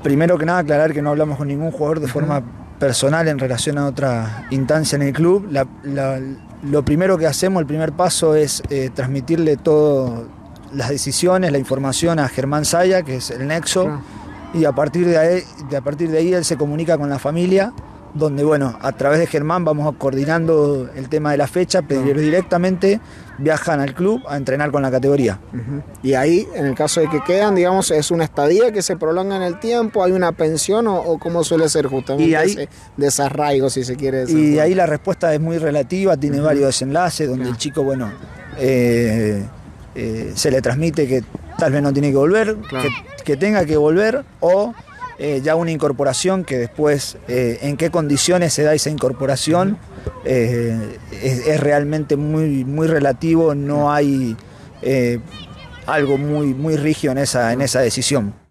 Primero que nada, aclarar que no hablamos con ningún jugador de forma personal en relación a otra instancia en el club. Lo primero que hacemos, el primer paso es transmitirle todas las decisiones, la información a Germán Saya, que es el nexo, y a partir de ahí él se comunica con la familia, donde bueno, a través de Germán vamos coordinando el tema de la fecha, pero directamente viajan al club a entrenar con la categoría. Y ahí, en el caso de que quedan, digamos, ¿es una estadía que se prolonga en el tiempo? ¿Hay una pensión o cómo suele ser justamente ese desarraigo, si se quiere decir? Y ahí la respuesta es muy relativa, tiene varios desenlaces, donde el chico, bueno, se le transmite que tal vez no tiene que volver, que tenga que volver, o ya una incorporación que después, en qué condiciones se da esa incorporación, es realmente muy, muy relativo, no hay algo muy, muy rígido en esa decisión.